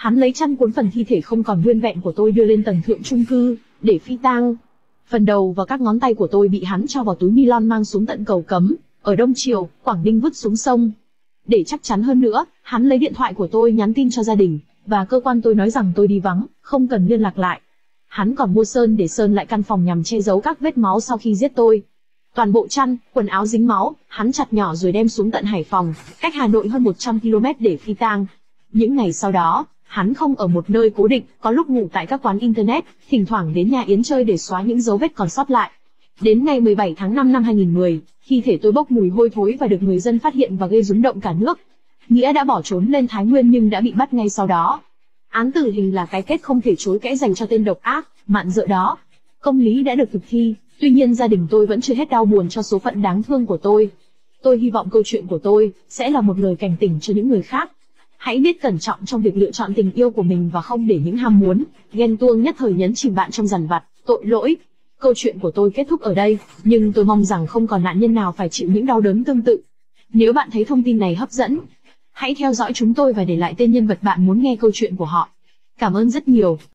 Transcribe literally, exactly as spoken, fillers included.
Hắn lấy chăn cuốn phần thi thể không còn nguyên vẹn của tôi đưa lên tầng thượng chung cư, để phi tang. Phần đầu và các ngón tay của tôi bị hắn cho vào túi nylon mang xuống tận cầu cấm, ở Đông Triều, Quảng Ninh vứt xuống sông. Để chắc chắn hơn nữa, hắn lấy điện thoại của tôi nhắn tin cho gia đình, và cơ quan tôi nói rằng tôi đi vắng, không cần liên lạc lại. Hắn còn mua sơn để sơn lại căn phòng nhằm che giấu các vết máu sau khi giết tôi. Toàn bộ chăn, quần áo dính máu, hắn chặt nhỏ rồi đem xuống tận Hải Phòng, cách Hà Nội hơn một trăm ki lô mét để phi tang. Những ngày sau đó, hắn không ở một nơi cố định, có lúc ngủ tại các quán internet, thỉnh thoảng đến nhà Yến chơi để xóa những dấu vết còn sót lại. Đến ngày mười bảy tháng năm năm hai nghìn không trăm mười, thi thể tôi bốc mùi hôi thối và được người dân phát hiện và gây rúng động cả nước. Nghĩa đã bỏ trốn lên Thái Nguyên nhưng đã bị bắt ngay sau đó. Án tử hình là cái kết không thể chối cãi dành cho tên độc ác, mạn dợ đó. Công lý đã được thực thi, tuy nhiên gia đình tôi vẫn chưa hết đau buồn cho số phận đáng thương của tôi. Tôi hy vọng câu chuyện của tôi sẽ là một lời cảnh tỉnh cho những người khác. Hãy biết cẩn trọng trong việc lựa chọn tình yêu của mình và không để những ham muốn, ghen tuông nhất thời nhấn chìm bạn trong dằn vặt, tội lỗi. Câu chuyện của tôi kết thúc ở đây, nhưng tôi mong rằng không còn nạn nhân nào phải chịu những đau đớn tương tự. Nếu bạn thấy thông tin này hấp dẫn, hãy theo dõi chúng tôi và để lại tên nhân vật bạn muốn nghe câu chuyện của họ. Cảm ơn rất nhiều.